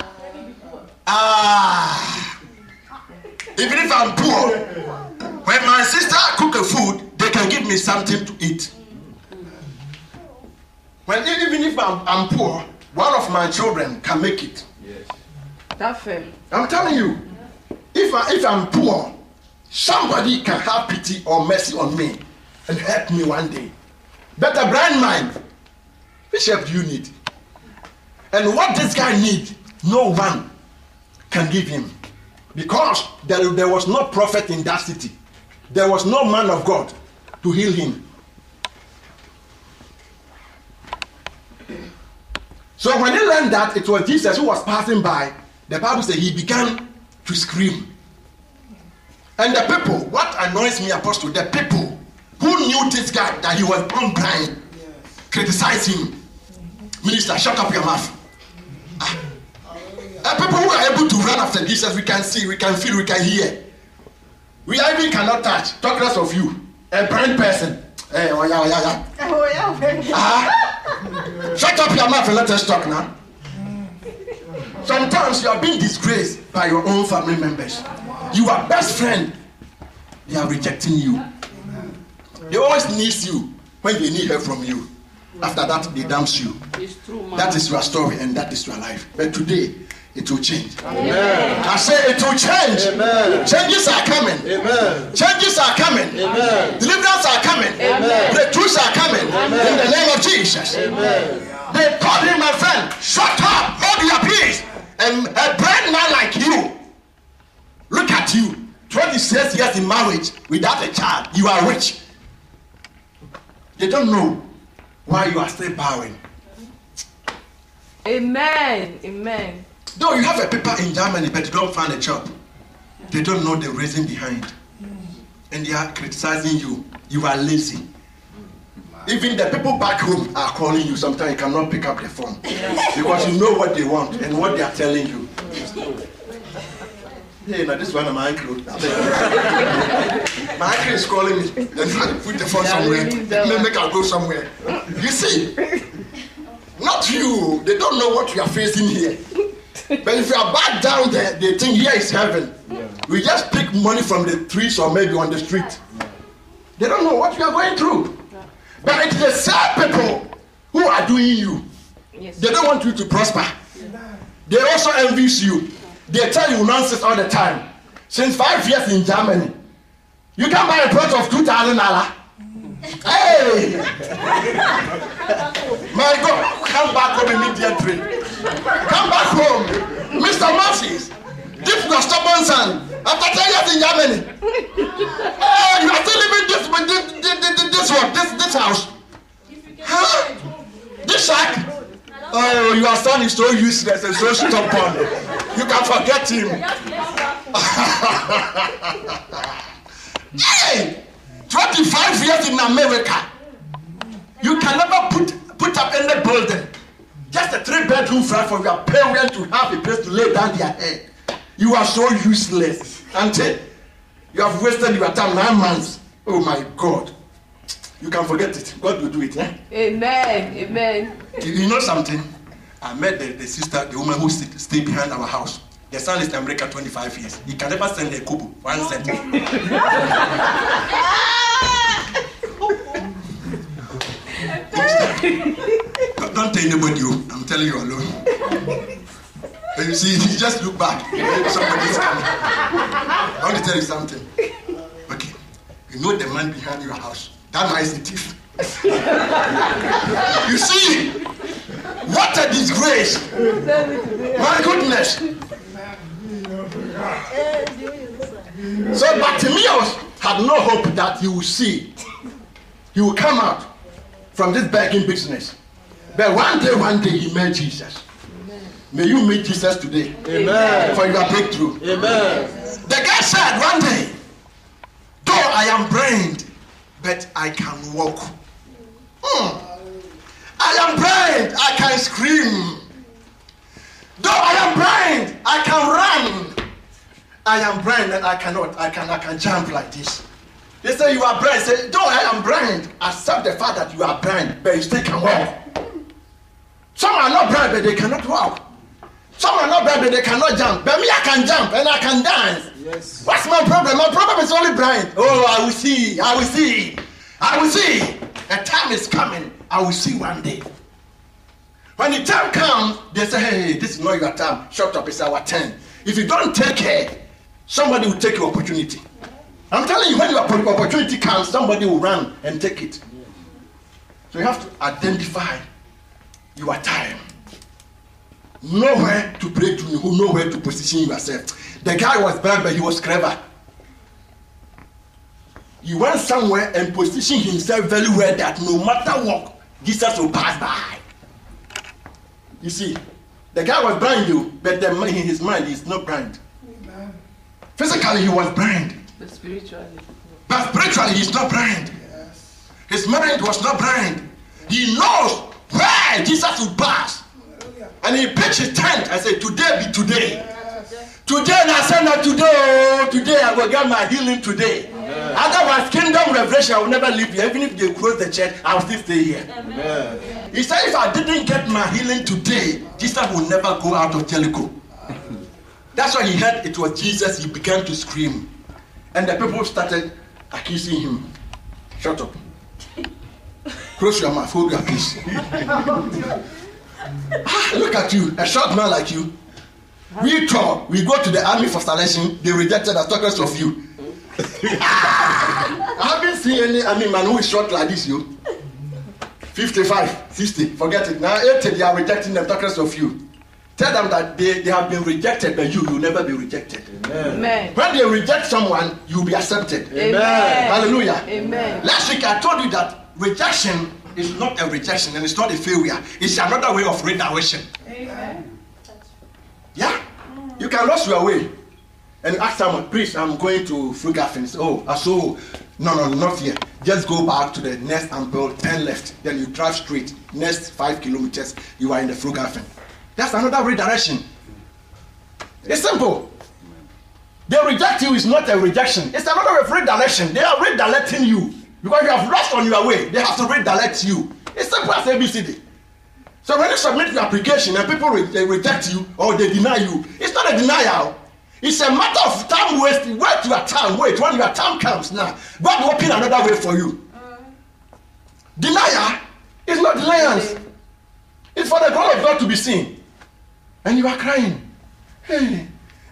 even if I'm poor, when my sister cook a food, they can give me something to eat. When even if I'm poor, one of my children can make it. Yes. That fair. I'm telling you, if I'm poor, somebody can have pity or mercy on me and help me one day. But a blind man, which help do you need? And what this guy needs, no one can give him. Because there was no prophet in that city. There was no man of God to heal him. So when he learned that it was Jesus who was passing by, the Bible says he began to scream. And the people, what annoys me, Apostle, the people who knew this guy, that he was born blind, criticized him. Minister, shut up your mouth. People who are able to run after Jesus, we can see, we can feel, we can hear. We even cannot touch. Talk less of you. A blind person. Hey, shut up your mouth and let us talk now. Sometimes you are being disgraced by your own family members. You are best friend. They are rejecting you. They always need you when they need help from you. After that, they dumps you. It's true, man. That is your story and that is your life. But today, it will change. Amen. I say it will change. Amen. Changes are coming. Amen. Changes are coming. Amen. Deliverance are coming. Amen. Breakthroughs are coming. Amen. In the name of Jesus. Amen. They called him, my friend, shut up, hold your peace. And a blind man like you, look at you, 26 years in marriage without a child, you are rich. They don't know why you are still bowing. Amen. Amen. Though you have a paper in Germany, but you don't find a job. They don't know the reason behind. And they are criticizing you. You are lazy. Even the people back home are calling you. Sometimes you cannot pick up the phone. Because you know what they want and what they are telling you. Hey, now this one of my uncle. My uncle is calling me. Then try to put the phone somewhere. Then make her go somewhere. You see? Not you. They don't know what you are facing here. But if you are back down there, they think here is heaven. We just pick money from the trees or maybe on the street. They don't know what you are going through. But it's the same people who are doing you. Yes. They don't want you to prosper. They also envy you. They tell you nonsense all the time. Since 5 years in Germany, you can buy a plot of $2,000. Hey! My God, come back home immediately. Come back home. Mr. Moses, This is your stubborn son. After 10 years in Germany. Hey, you are still living this house. Huh? This shack? Oh, your son is so useless and so stubborn. You can forget him. Hey! 25 years in America. You can never put up any building. Just a 3-bedroom flat for your parents to have a place to lay down their head. You are so useless. Auntie, you have wasted your time 9 months. Oh my God. You can forget it. God will do it. Eh? Amen. Amen. You know something? I met the sister, the woman who stayed behind our house. The son is in America 25 years. He can never send a kobo 1 cent. Don't tell anybody. I'm telling you alone. And you see, you just look back. Somebody's coming. I want to tell you something. Okay. You know the man behind your house. That man is a thief. You see, what a disgrace. My goodness. So Bartimaeus had no hope that he would see. He would come out from this begging business. But one day he met Jesus. May you meet Jesus today. Amen. For your breakthrough. Amen. The guy said one day, though I am blind, but I can walk. I am blind, I can scream. Though I am blind, I can run. I am blind and I can jump like this. They say you are blind. Say, though I am blind, accept the fact that you are blind, but you still can walk. Some are not blind, but they cannot walk. Some are not blind, but they cannot jump. But me, I can jump and I can dance. Yes. What's my problem? My problem is only blind. Oh, I will see. I will see. I will see. A time is coming. I will see one day. When the time comes, they say, hey, this is not your time. Shut up, it's our turn. If you don't take care, somebody will take your opportunity. I'm telling you, when your opportunity comes, somebody will run and take it. So you have to identify your time. Know where to break through, know where to position yourself. The guy was bad, but he was clever. He went somewhere and positioned himself very well that no matter what, Jesus will pass by. You see, the guy was blind, but in his mind, he's not blind. Amen. Physically, he was blind. But spiritually, he's not blind. Yes. His mind was not blind. He knows where Jesus will pass. And he pitched his tent and said, today be today. Yes. Today, and I said, not today. Today, I will get my healing today. Yes. Otherwise, kingdom revelation, I will never leave here. Even if they close the church, I will still stay here. Amen. He said, if I didn't get my healing today, Jesus will never go out of Jericho. That's why he heard it was Jesus. He began to scream. And the people started accusing him. Shut up. Close your mouth. Hold your peace. Look at you. A short man like you. We go to the army for selection. They rejected us, talkers of you. I haven't seen any army man who is short like this, you. 55, 60, forget it. Now 80, they are rejecting them, talkers of you. Tell them that they have been rejected, but you will never be rejected. Amen. When they reject someone, you will be accepted. Amen. Hallelujah. Amen. Last week I told you that rejection is not a rejection and it's not a failure. It's another way of redirection. Amen. Yeah? You can lose your way and ask someone, please, I'm going to Frugafen. Oh, no, not here. Just go back to the next Ampel, turn left. Then you drive straight. Next 5 kilometers, you are in the Frugafen. That's another redirection. It's simple. They reject you is not a rejection. It's another way of redirection. They are redirecting you. Because you have lost on your way. They have to redirect you. It's simple as ABCD. So when you submit your application and people reject you or they deny you, it's not a denial. It's a matter of time waste. Wait your time. Wait. When your time comes now, God will open another way for you. Denial is not deniance. It's for the glory of God to be seen. And you are crying. Hey,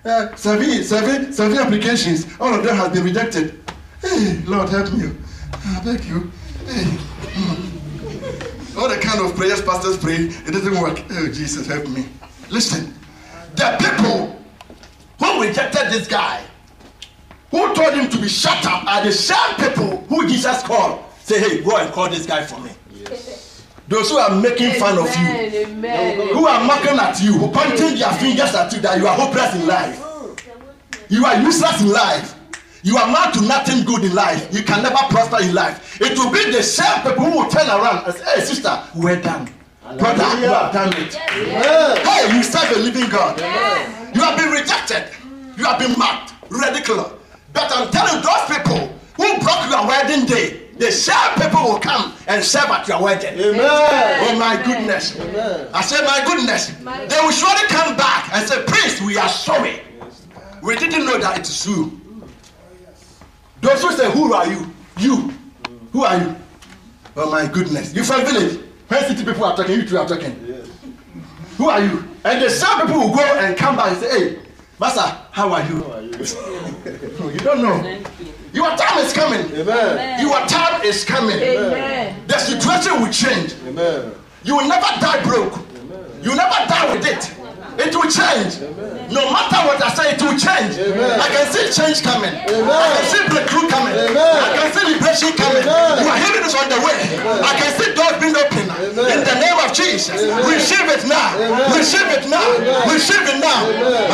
7 applications. All of them have been rejected. Hey, Lord, help me. I beg you. Hey. All the kind of prayers pastors pray, it doesn't work. Oh, Jesus, help me. Listen, the people who who rejected this guy, who told him to be shut up, are the same people who Jesus called. Say, hey, go and call this guy for me. Yes. Those who are making fun of you, Amen. who are mocking at you, who pointing their fingers at you that you are hopeless in life. You are useless in life. You amount to nothing good in life. You can never prosper in life. It will be the same people who will turn around and say, hey, sister, we're done. Brother, you have done it. Yes. Hey, you serve a living God. Yes. You have been rejected. You have been mocked, ridiculed. But I'm telling those people who broke your wedding day, the same people will come and serve at your wedding. Amen. Oh my goodness. Amen. I say my goodness. They will surely come back and say, priest, we are sorry. We didn't know that it is you. Those who say, who are you? You. Who are you? Oh my goodness. You from village. When city people are talking, you two are talking. Yes. Who are you? And the same people will go and come back and say, hey, Master, how are you? You don't know. Your time is coming. Amen. Your time is coming. Amen. The situation will change. Amen. You will never die broke. Amen. You will never die with it. It will change. Amen. No matter what I say, it will change. Amen. I can see change coming. Amen. I can see breakthrough coming. Amen. I can see liberation coming. Amen. Your healing is on the way. Amen. I can see doors being opened. In the name of Jesus. Amen. Receive it now. Amen. Receive it now. Amen. Receive it now.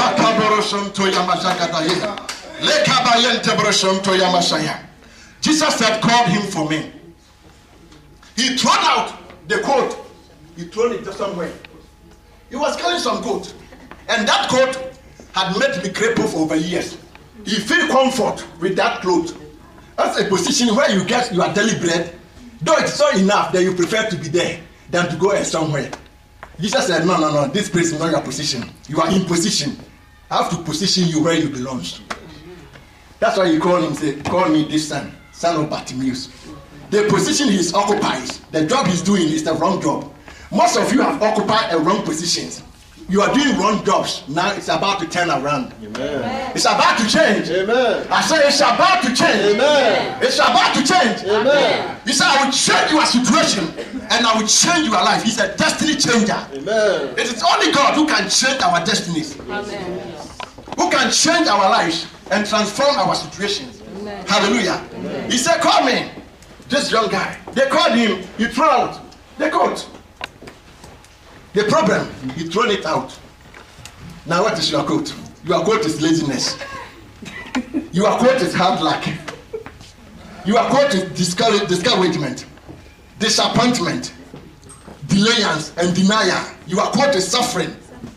Amen. Jesus said, call him for me. He thrown out the coat. He thrown it somewhere. He was carrying some coat. And that coat had made me cripple for over years. He feel comfort with that cloth. That's a position where you get your daily bread. Though it's not enough that you prefer to be there than to go somewhere. Jesus said, no, this place is not your position. You are in position. I have to position you where you belong. That's why you call him, say, call me this son of Bartimaeus. The position he occupies, the job he's doing is the wrong job. Most of you have occupied wrong positions. You are doing wrong jobs. Now it's about to turn around. Amen. It's about to change. Amen. I say it's about to change. Amen. It's about to change. Amen. He said, I will change your situation and I will change your life. He's a destiny changer. Amen. It is only God who can change our destinies. Amen. Who can change our lives and transform our situations. Amen. Hallelujah. Amen. He said, call me. This young guy. They called him. He threw out the coat. The problem, he thrown it out. Now what is your coat? Your coat is laziness. Your coat is hard luck. Your coat is discouragement, disappointment, delayance and denial. Your coat is suffering.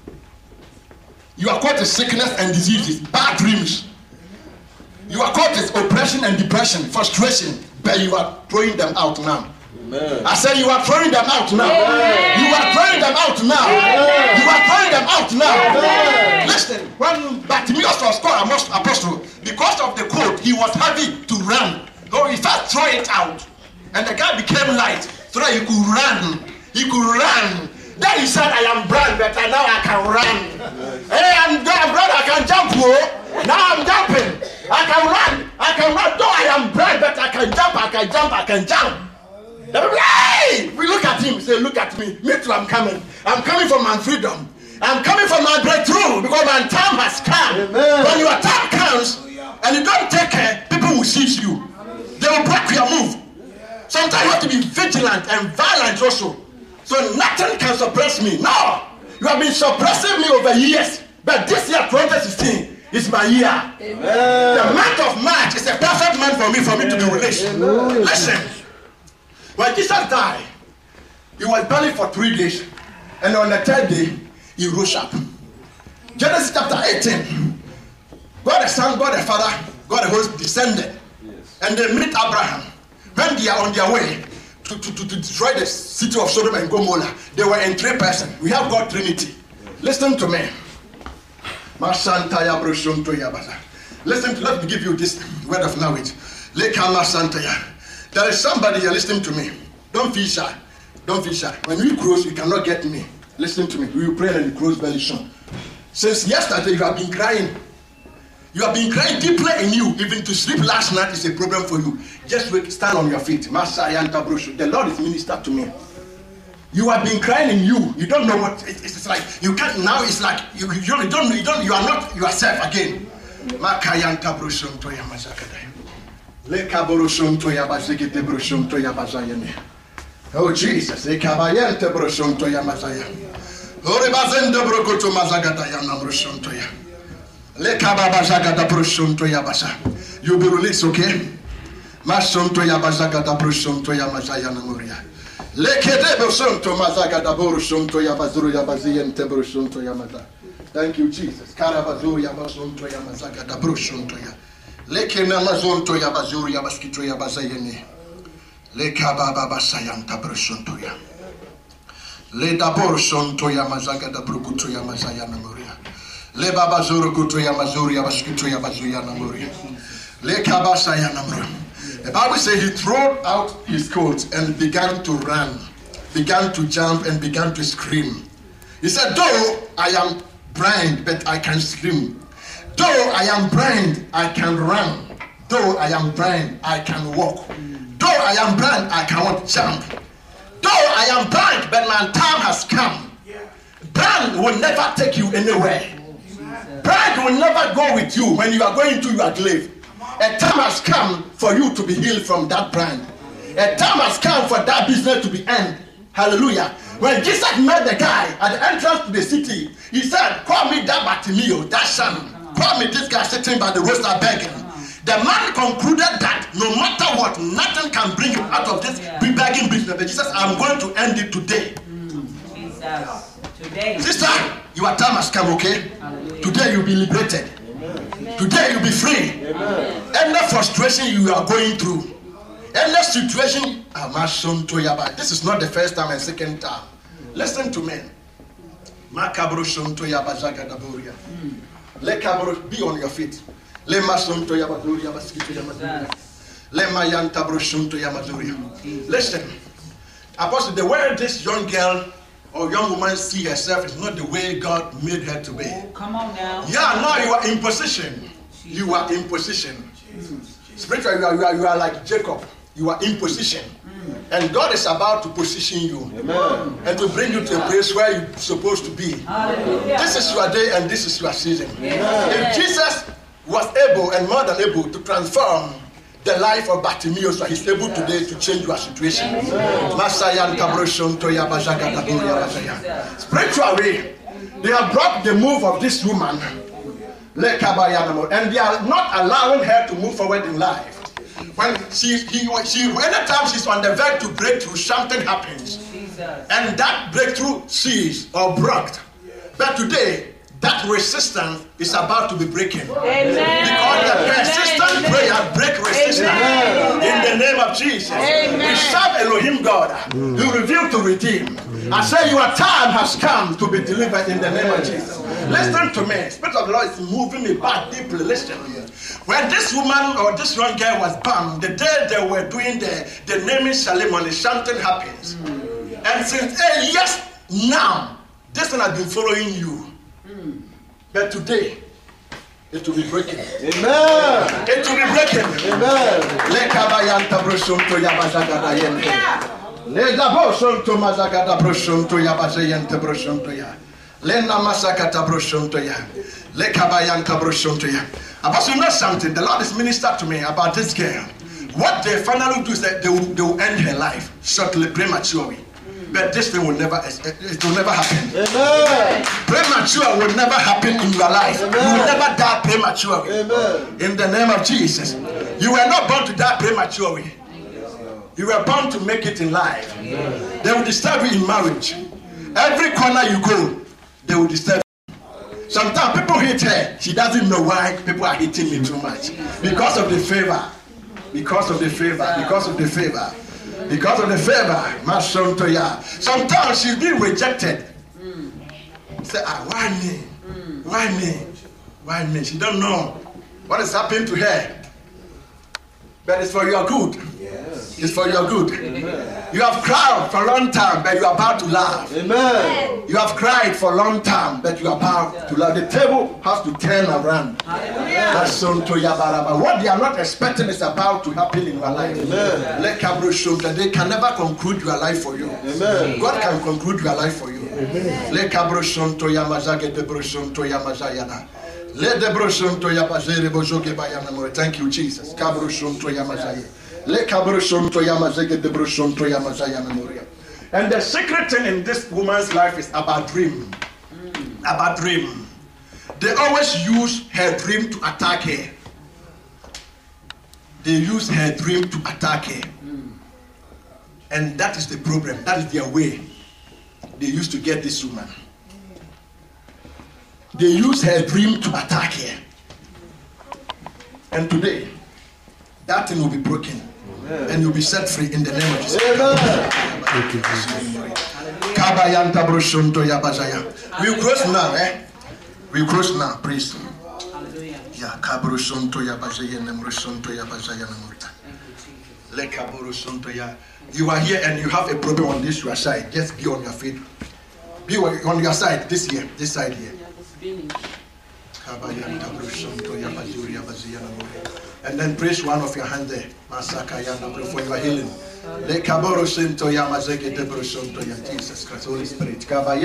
Your coat is sickness and diseases, bad dreams. Your coat is oppression and depression, frustration. But you are throwing them out now. Amen. I said you are throwing them out now. Amen. You are throwing them out now. Amen. You are throwing them out now. Amen. Listen, when Bartimaeus was called apostle, because of the coat, he was heavy to run. So he first threw it out. And the guy became light so that he could run. He could run. Then he said, I am blind, but now I can run. Hey, I'm blind, I can jump. Whoa. Now I'm jumping. I can run. I can run. Though I am blind, but I can jump. I can jump. I can jump. Hey! We look at him, say, look at me. Me too, I'm coming. I'm coming for my freedom. I'm coming for my breakthrough because my time has come. Amen. When your time comes and you don't take care, people will seize you. They will break your move. Sometimes you have to be vigilant and violent also. So nothing can suppress me. No! You have been suppressing me over years. But this year, 2016, is my year. Amen. The month of March is a perfect month for me to be released. Amen. Listen. When Jesus died, he was buried for 3 days. And on the 3rd day, he rose up. Genesis chapter 18. God the Son, God the Father, God the Host descended. Yes. And they meet Abraham. When they are on their way to destroy the city of Sodom and Gomorrah, they were in 3 persons. We have God Trinity. Yes. Listen to me. Listen, let me give you this word of knowledge. There is somebody here listening to me. Don't feel shy. Don't feel shy. When we close, you cannot get me. Listen to me. We will pray and we close very soon. Since yesterday, you have been crying. You have been crying deeply in you. Even to sleep last night is a problem for you. Just wake, stand on your feet. The Lord is ministered to me. You have been crying in you. You don't know what it's like. You can't now. It's like you don't. You are not yourself again. Makayanta brushum to yamasakada. Lekaborushum to yabazikite brushum to yabazayene. Oh Jesus, lekabayente brushum to yamasaya. Oribazende brokoto mazagata yana brushum to ya. Lekababazagata brushum to yabasa. You'll be released, okay? Mashum to yabazagata brushum to yamasaya namuria. Thank you, Jesus. The Bible says he threw out his coat and began to run, began to jump and began to scream. He said, though I am blind, but I can scream. Though I am blind, I can run. Though I am blind, I can walk. Though I am blind, I cannot jump. Though I am blind, but my time has come. Blind will never take you anywhere. Blind will never go with you when you are going to your grave. A time has come for you to be healed from that brand. A time has come for that business to be ended. Hallelujah. When Jesus met the guy at the entrance to the city, he said, call me that Bartimaeus, that son. Call me this guy sitting by the roadside begging. The man concluded that no matter what, nothing can bring him out of this begging business. But Jesus, I'm going to end it today. Jesus. Today. Sister, your time has come, okay? Hallelujah. Today you'll be liberated. Amen. Today you'll be free. Amen. Any frustration you are going through, any situation, this is not the first time and second time. Listen to me. Be on your feet. Listen. Apostle, the way this young girl or young woman see herself is not the way God made her to be. Oh, come on now. Yeah, now you are in position. You are in position. Spiritually, you are like Jacob. You are in position. And God is about to position you. Amen. And to bring you to a place where you're supposed to be. Hallelujah. This is your day and this is your season. Amen. If Jesus was able and more than able to transform the life of Bartimaeus, so he's able today to change your situation. Spiritually, they have brought the move of this woman, and they are not allowing her to move forward in life. When anytime she's on the verge to break through, something happens. And that breakthrough ceased or broke. But today, that resistance is about to be breaking. Amen. Because the persistent prayer break resistance. Amen. In the name of Jesus. Amen. We serve Elohim God. He revealed to redeem. I say your time has come to be delivered in the name of Jesus. Listen to me. Spirit of the Lord is moving me back deeply. Listen. When this woman or this young girl was bound, the day they were doing the naming ceremony, something happens. And since 8 years now, this one has been following you. But today, it will be breaking. Amen. It will be breaking. Amen. Apostle, you know something? The Lord has ministered to me about this girl. What they finally do is that they will end her life shortly, prematurely. But this thing will never, it will never happen. Amen. Premature will never happen in your life. Amen. You will never die prematurely. Amen. In the name of Jesus. You were not born to die prematurely. You were born to make it in life. Amen. They will disturb you in marriage. Every corner you go, they will disturb you. Sometimes people hate her. She doesn't know why people are hating me too much. Because of the favor. Because of the favor. Because of the favor. Because of the favor. Sometimes she's been rejected. Say, why me? Why me? Why me? She don't know what is happening to her. But it's for your good. Yes. It's for your good. You have cried for a long time, but you are about to laugh. Amen. You have cried for a long time, but you are about to laugh. The table has to turn around. What they are not expecting is about to happen in your life. Amen. They can never conclude your life for you. Amen. God can conclude your life for you. Thank you, Jesus. And the secret thing in this woman's life is about dream. About dream. They always use her dream to attack her. They use her dream to attack her. And that is the problem. That is their way. They used to get this woman. They use her dream to attack her. And today, that thing will be broken. Amen. And you'll be set free in the name of Jesus. We cross now, We cross now, please. You are here and you have a problem on this your side. Just be on your feet. Be on your side, this side here. And then place one of your hands there. Pray for your healing. Jesus Christ, Holy Spirit.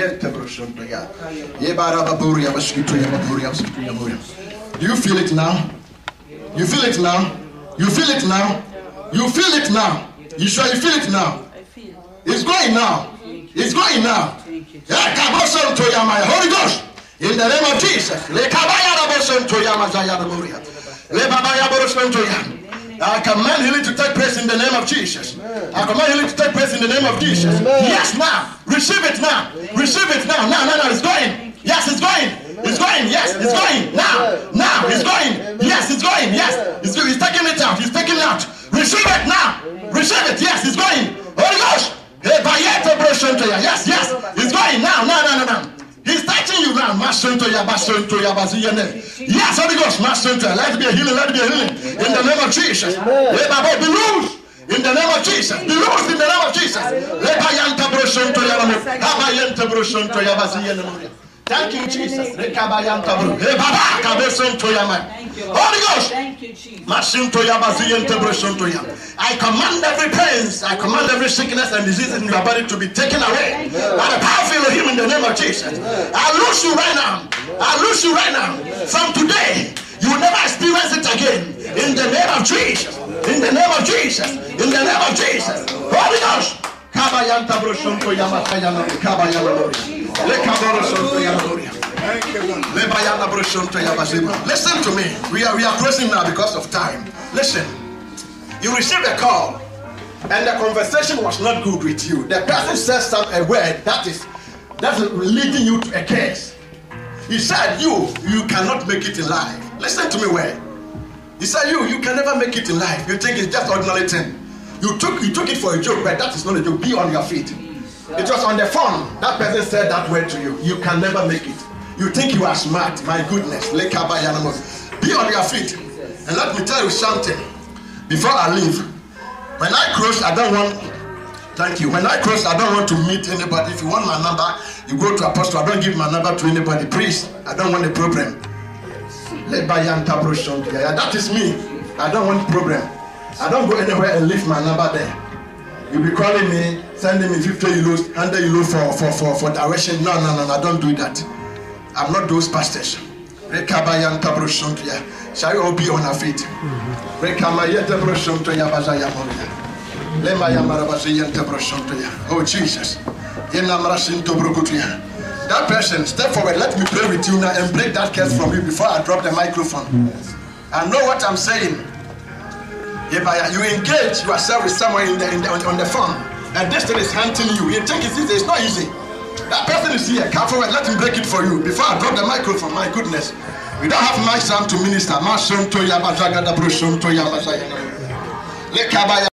Do you feel it now? You feel it now? You feel it now? You feel it now? You sure you feel it now? I feel. It's going now. It's going now. Holy Ghost. In the name of Jesus. I command healing to take place in the name of Jesus. I command healing to take place in the name of Jesus. Yes, now. Receive it now. Receive it now. No, it's going. Yes, it's going. It's going. Yes, it's going. Now, it's going. Yes, it's going. Yes, he's taking it out. He's taking it out. Receive it now. Receive it. Yes, it's going. Holy Ghost. Yes, it's going now. No. He's touching you now. Yes, Holy Ghost. Let it be a healing. Let it be a healing. In the name of Jesus. Be loose. In the name of Jesus. Be loose in the name of Jesus. Thank you, Jesus. Holy Ghost. Thank you, Jesus. I command every pain, I command every sickness and disease in your body to be taken away by the power of Him in the name of Jesus. I loose you right now. I loose you right now. From today, you will never experience it again. In the name of Jesus. In the name of Jesus. In the name of Jesus. Holy Ghost. Listen to me. We are closing now because of time. Listen. You received a call and the conversation was not good with you. The person says a word that's leading you to a case. He said you cannot make it in life. Listen to me well. He said you can never make it in life. You think it's just ordinary thing. You took it for a joke, but that is not a joke. Be on your feet. It was on the phone. That person said that word to you. You can never make it. You think you are smart. My goodness. Be on your feet. And let me tell you something. Before I leave, when I close, I don't want. Thank you. When I close, I don't want to meet anybody. If you want my number, you go to Apostle. I don't give my number to anybody. Please, I don't want a problem. That is me. I don't want problem. I don't go anywhere and leave my number there. You'll be calling me, sending me 50 euros, 100 euros for direction. No, I don't do that. I'm not those pastors. Shall we all be on our feet? Oh Jesus. That person, step forward. Let me pray with you now and break that curse from you before I drop the microphone. I know what I'm saying. If you engage yourself with someone on the phone, and this thing is hunting you, you think it's easy. It's not easy. That person is here. Come forward. Let me break it for you before I drop the microphone. My goodness. We don't have much time to minister.